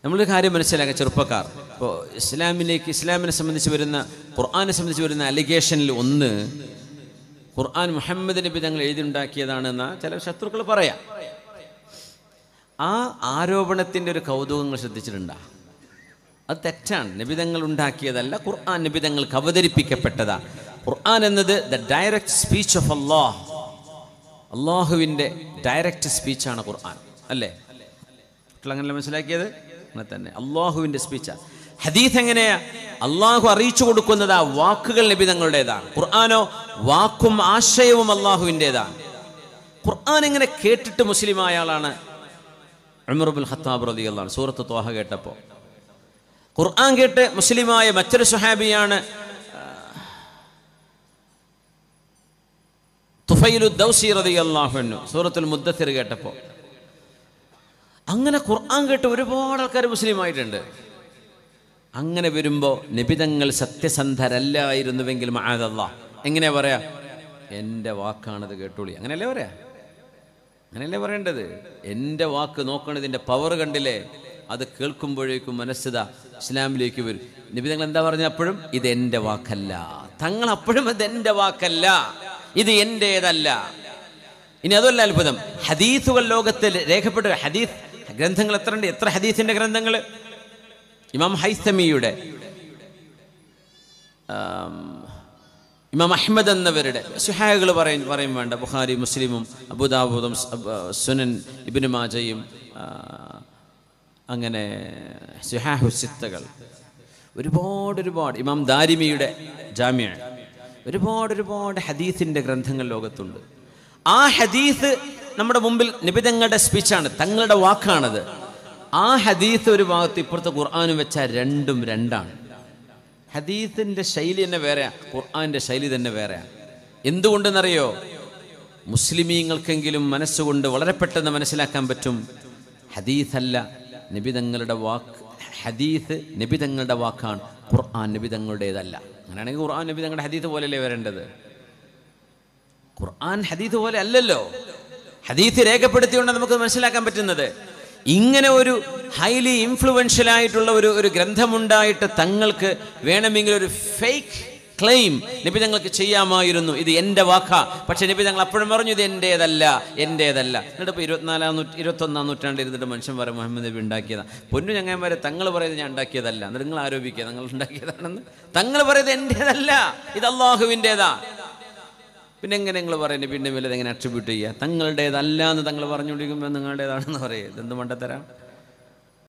നമ്മളൊരു കാര്യം മനസ്സിലാക്കുക ചെറുപ്പക്കാർ. ഇപ്പോൾ ഇസ്ലാമിനെ സംബന്ധിച്ച് വരുന്ന, ഖുർആനെ സംബന്ധിച്ച് വരുന്ന അലിഗേഷനിൽ ഒന്ന്, ഖുർആൻ മുഹമ്മദ് നബി തങ്ങൾ എഴുതിയുണ്ടാക്കിയതാണെന്ന് ചില ശത്രുക്കൾ പറയാം. ആ ആരോപണത്തിൻ്റെ ഒരു കൗതുകങ്ങൾ ശ്രദ്ധിച്ചിട്ടുണ്ടോ? അത് തെറ്റാണ്. നബിതങ്ങൾ ഉണ്ടാക്കിയതല്ല, ഖുർആൻ നബിതങ്ങൾക്ക് അവതരിപ്പിക്കപ്പെട്ടതാ. ഖുർആൻ എന്നത് the direct speech of Allah, അള്ളാഹുവിൻ്റെ ഡയറക്റ്റ് സ്പീച്ചാണ് ഖുർആൻ, അല്ലേ? അങ്ങനെയല്ല മനസ്സിലാക്കിയത്? അങ്ങനെ തന്നെ അള്ളാഹുവിൻ്റെ സ്പീച്ചാണ്. ഹദീസ് എങ്ങനെയാ? അള്ളാഹു അറിയിച്ചു കൊടുക്കുന്നത് ആ വാക്കുകൾ നബിതങ്ങളുടേതാണ്. ഖുർആനോ വാക്കും ആശയവും അള്ളാഹുവിൻ്റെതാണ്. ഖുർആൻ എങ്ങനെ കേട്ടിട്ട് മുസ്ലിമായ ആളാണ് ഉമർ ഇബ്നുൽ ഖത്താബ് റളിയല്ലാഹു അൻഹു. സൂറത്ത് ത്വാഹ കേട്ടപ്പോൾ ഖുർആൻ കേട്ട് മുസ്ലിമായ മറ്റൊരു സ്വഹാബിയാണ് തുഫൈലു ദൗസി റളിയല്ലാഹു അൻഹു. സൂറത്തുൽ മുദ്ദസ്സിർ കേട്ടപ്പോൾ. അങ്ങനെ ഖുർആൻ കേട്ട് ഒരുപാട് ആൾക്കാർ മുസ്ലിമായിട്ടുണ്ട്. അങ്ങനെ വരുമ്പോൾ നബിതങ്ങൾ സത്യസന്ധരല്ലായിരുന്നുവെങ്കിൽ മഅദല്ലാഹ് എങ്ങനെയാ പറയാ? എൻ്റെ വാക്കാണത് കേട്ടോളി, അങ്ങനെയല്ലേ പറയാ? അങ്ങനെയല്ലേ പറയേണ്ടത്? എൻ്റെ വാക്ക് നോക്കണതിൻ്റെ പവർ കണ്ടില്ലേ? അത് കേൾക്കുമ്പോഴേക്കും മനസ്സിതാ ഇസ്ലാമിലേക്ക് വരും. നബിതങ്ങൾ എന്താ പറഞ്ഞ? അപ്പോഴും ഇത് എൻ്റെ വാക്കല്ല. തങ്ങൾ അപ്പോഴും ഇത് എൻ്റെ വാക്കല്ല, ഇത് എൻ്റേതല്ല. ഇനി അതല്ല അത്ഭുതം, ഹദീസുകൾ ലോകത്തിൽ രേഖപ്പെട്ട ഹദീസ് ഗ്രന്ഥങ്ങൾ എത്ര ഉണ്ട്? എത്ര ഹദീസിൻ്റെ ഗ്രന്ഥങ്ങൾ? ഇമാം ഹൈസമിയുടെ, ഇമാം അഹ്മദ് എന്നവരുടെ സുഹാഹകൾ പറയും വേണ്ട. ബുഖാരി, മുസ്ലിമും, അബൂദാവൂദും, സുനൻ, ഇബ്നു മാജയും, അങ്ങനെ സുഹാഹു സിത്തകൾ, ഒരുപാട് ഇമാം ദാരിമിയുടെ ജാമിഅ, ഒരുപാട് ഹദീസിൻ്റെ ഗ്രന്ഥങ്ങൾ ലോകത്തുണ്ട്. ആ ഹദീസ് നമ്മുടെ മുമ്പിൽ നബിതങ്ങളുടെ സ്പീച്ചാണ്, തങ്ങളുടെ വാക്കാണത്. ആ ഹദീസ് ഒരു ഭാഗത്ത്, ഇപ്പുറത്തെ ഖുർആനും വെച്ചാൽ രണ്ടും രണ്ടാണ്. ഹദീസിൻ്റെ ശൈലി തന്നെ വേറെയാണ്, ഖുർആൻ്റെ ശൈലി തന്നെ വേറെയാണ്. എന്തുകൊണ്ടെന്നറിയോ? മുസ്ലിമീങ്ങൾക്കെങ്കിലും മനസ്സുകൊണ്ട് വളരെ പെട്ടെന്ന് മനസ്സിലാക്കാൻ പറ്റും, ഹദീസല്ല നബിതങ്ങളുടെ വാക്ക്. ഹദീസ് നബിതങ്ങളുടെ വാക്കാണ്, ഖുർആൻ നബിതങ്ങളുടേതല്ല. അങ്ങനെയാണെങ്കിൽ ഖുർആൻ നബിതങ്ങളുടെ ഹദീസ് പോലെയല്ലേ വരേണ്ടത്? ഖുർആൻ ഹദീസ് പോലെ അല്ലല്ലോ. ഹദീസ് രേഖപ്പെടുത്തിയോണ്ട് നമുക്ക് മനസ്സിലാക്കാൻ പറ്റുന്നത്. ഇങ്ങനെ ഒരു ഹൈലി ഇൻഫ്ലുവൻഷ്യൽ ആയിട്ടുള്ള ഒരു ഗ്രന്ഥമുണ്ടായിട്ട് തങ്ങൾക്ക് വേണമെങ്കിൽ ഒരു ഫേക്ക് ക്ലെയിം നബി തങ്ങൾക്ക് ചെയ്യാമായിരുന്നു, ഇത് എൻ്റെ വാക്കാ. പക്ഷെ നബി തങ്ങൾ അപ്പോഴും പറഞ്ഞു ഇത് എൻ്റേതല്ല. എന്നിട്ട് ഇപ്പോൾ 21-ാം നൂറ്റാണ്ടിൽ ഇരുന്നിട്ട് മനുഷ്യൻ പറയും മുഹമ്മദ് നബി ഉണ്ടാക്കിയതാണ്. പൊന്നു ചങ്ങന്മാരെ, തങ്ങൾ പറയുന്നത് ഞാൻ ഉണ്ടാക്കിയതല്ല. എന്നിട്ട് നിങ്ങൾ ആരോപിക്കുക തങ്ങൾ ഉണ്ടാക്കിയതാണെന്ന്. തങ്ങൾ പറയുന്നത് എൻ്റേതല്ല, ഇത് അള്ളാഹുവിൻ്റേതാ. പിന്നെ എങ്ങനെ നിങ്ങൾ പറയുന്നത്? പിന്നെ വല്ലത് എങ്ങനെ അട്രിബ്യൂട്ട് ചെയ്യുക? തങ്ങളുടേതല്ല എന്ന് തങ്ങൾ പറഞ്ഞുകൊണ്ടിരിക്കുമ്പോൾ നിങ്ങളുടേതാണെന്ന് പറയുക. ഇതെന്ത് മണ്ടത്തരാ?